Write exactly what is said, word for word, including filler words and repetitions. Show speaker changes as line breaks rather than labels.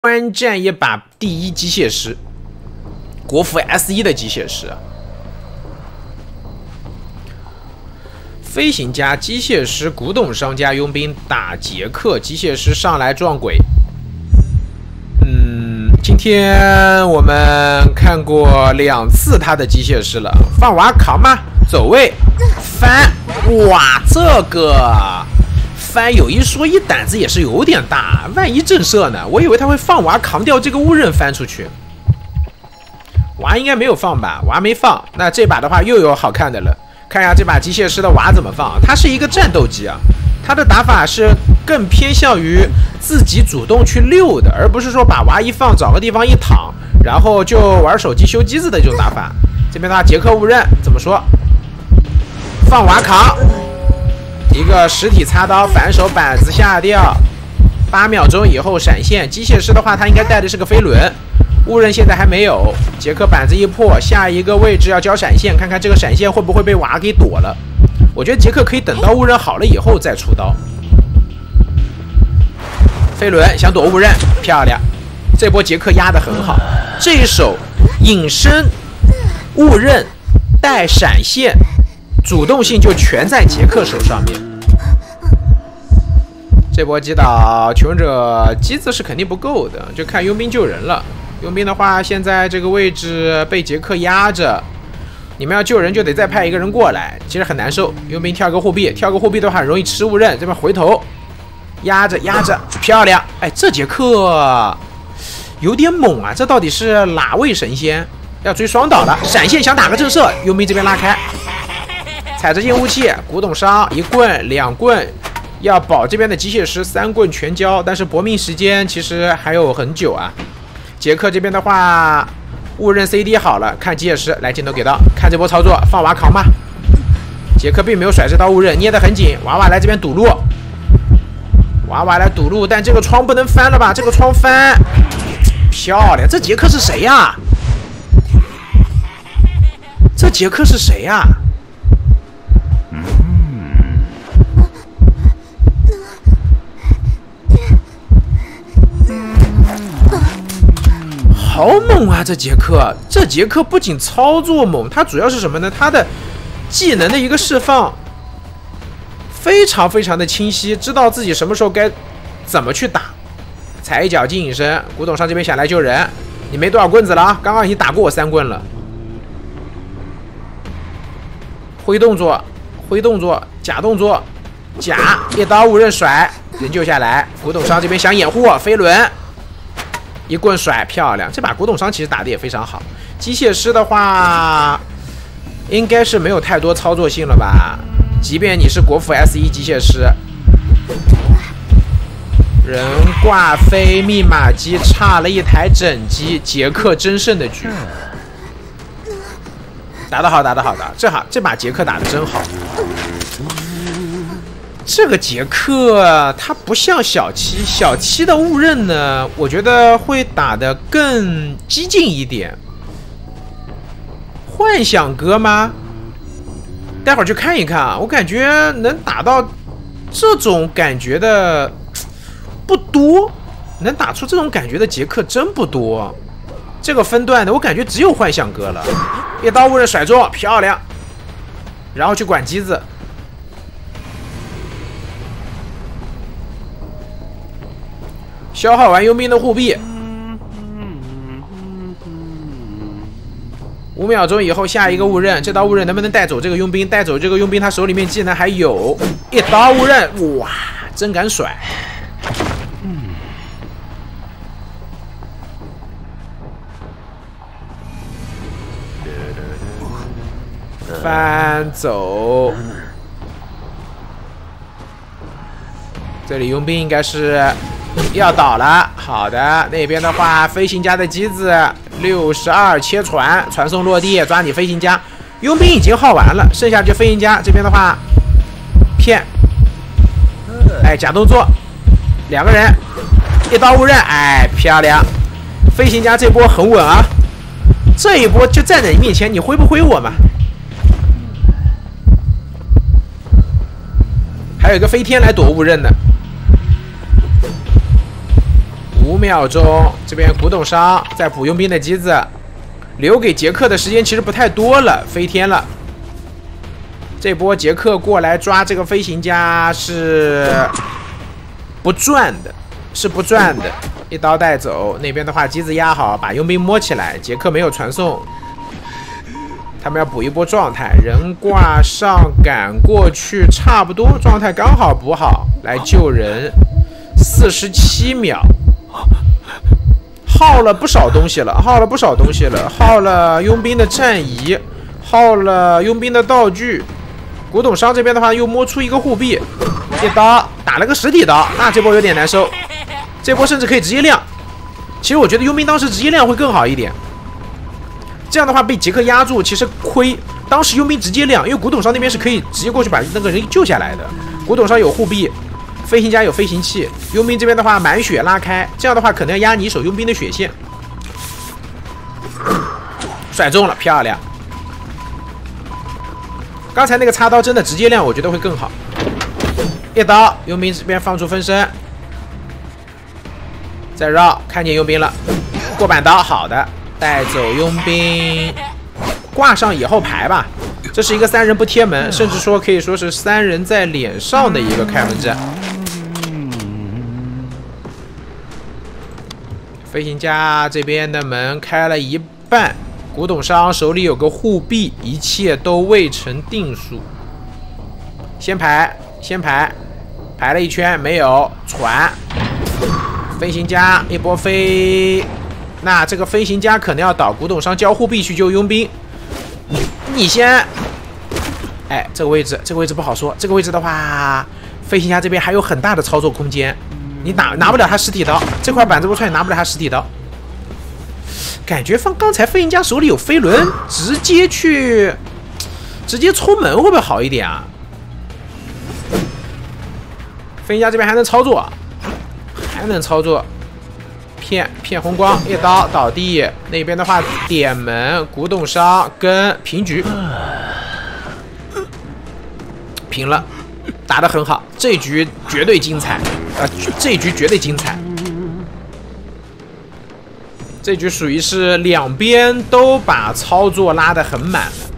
观战一把第一机械师，国服 S 一 的机械师，飞行家、机械师、古董商家、佣兵打杰克，机械师上来撞鬼。嗯，今天我们看过两次他的机械师了，放娃扛吗？走位翻，哇，这个。 翻有一说一，胆子也是有点大，万一震慑呢？我以为他会放娃扛掉这个误刃翻出去，娃应该没有放吧？娃没放，那这把的话又有好看的了。看一下这把机械师的娃怎么放，它是一个战斗机啊，它的打法是更偏向于自己主动去溜的，而不是说把娃一放找个地方一躺，然后就玩手机修机子的这种打法。这边的话，杰克误刃怎么说？放娃扛。 一个实体擦刀，反手板子下掉，八秒钟以后闪现。机械师的话，他应该带的是个飞轮，误刃现在还没有。杰克板子一破，下一个位置要交闪现，看看这个闪现会不会被娃给躲了。我觉得杰克可以等到误刃好了以后再出刀。飞轮想躲误刃，漂亮，这波杰克压得很好。这一手隐身、误刃带闪现。 主动性就全在杰克手上面。这波击倒求生者机子是肯定不够的，就看佣兵救人了。佣兵的话，现在这个位置被杰克压着，你们要救人就得再派一个人过来，其实很难受。佣兵跳个护臂，跳个护臂的话很容易吃误刃。这边回头压着压着，漂亮！哎，这杰克有点猛啊，这到底是哪位神仙？要追双倒了，闪现想打个震慑，佣兵这边拉开。 踩着硬武器，古董商一棍两棍，要保这边的机械师三棍全交，但是搏命时间其实还有很久啊。杰克这边的话，误刃 C D 好了，看机械师来镜头给到，看这波操作，放娃扛吧。杰克并没有甩这刀误刃，捏得很紧，娃娃来这边堵路，娃娃来堵路，但这个窗不能翻了吧？这个窗翻，漂亮！这杰克是谁呀、啊？这杰克是谁呀、啊？ 好猛啊！这杰克，这杰克不仅操作猛，他主要是什么呢？他的技能的一个释放非常非常的清晰，知道自己什么时候该怎么去打。踩一脚进隐身，古董商这边想来救人，你没多少棍子了啊！刚刚已经打过我三棍了。挥动作，挥动作，假动作，假一刀误刃甩，人救下来。古董商这边想掩护，飞轮。 一棍甩漂亮，这把古董商其实打的也非常好。机械师的话，应该是没有太多操作性了吧？即便你是国服 S 一 机械师，人挂飞密码机差了一台整机，杰克真胜的局，打得好，打得好的，这好，这把杰克打得真好。 这个杰克他不像小七，小七的误刃呢，我觉得会打得更激进一点。幻想哥吗？待会儿去看一看啊，我感觉能打到这种感觉的不多，能打出这种感觉的杰克真不多。这个分段的我感觉只有幻想哥了，一刀误刃甩中，漂亮，然后去管机子。 消耗完佣兵的护臂，五秒钟以后下一个误刃，这刀误刃能不能带走这个佣兵？带走这个佣兵，他手里面技能还有一刀误刃，哇，真敢甩！翻走，这里佣兵应该是。 要倒了，好的，那边的话，飞行家的机子六十二切传，传送落地，抓你飞行家，佣兵已经耗完了，剩下就飞行家这边的话，骗，哎，假动作，两个人，一刀误刃，哎，漂亮，飞行家这波很稳啊，这一波就站在你面前，你挥不挥我嘛？还有一个飞天来躲误刃的。 五秒钟，这边古董商在补佣兵的机子，留给杰克的时间其实不太多了，飞天了。这波杰克过来抓这个飞行家是不赚的，是不赚的，一刀带走。那边的话，机子压好，把佣兵摸起来。杰克没有传送，他们要补一波状态，人挂上赶过去，差不多状态刚好补好，来救人。四十七秒。耗了不少东西了，耗了不少东西了，耗了佣兵的战仪，耗了佣兵的道具。古董商这边的话又摸出一个护臂，一刀打了个实体刀，那这波有点难受。这波甚至可以直接亮。其实我觉得佣兵当时直接亮会更好一点。这样的话被杰克压住，其实亏。当时佣兵直接亮，因为古董商那边是可以直接过去把那个人救下来的。古董商有护臂。飞行家有飞行器，佣兵这边的话满血拉开，这样的话可能要压你手佣兵的血线，甩中了，漂亮。刚才那个插刀真的直接亮，我觉得会更好。一刀，佣兵这边放出分身，再绕，看见佣兵了，过板刀，好的，带走佣兵，挂上以后排吧。这是一个三人不贴门，甚至说可以说是三人在脸上的一个开门战。飞行家这边的门开了一半，古董商手里有个护臂，一切都未成定数。先排，先排，排了一圈没有传。飞行家一波飞，那这个飞行家可能要倒，古董商交护臂去救佣兵。你先，哎，这个位置，这个位置不好说。这个位置的话，飞行家这边还有很大的操作空间。你拿拿不了他实体刀，这块板子不出来，拿不了他实体刀。感觉放刚才飞行家手里有飞轮，直接去，直接冲门会不会好一点啊？飞行家这边还能操作，还能操作，骗骗红光，一刀倒地。那边的话点门，古董商跟平局，平了，打得很好，这局绝对精彩。啊，这局绝对精彩！这局属于是两边都把操作拉得很满了。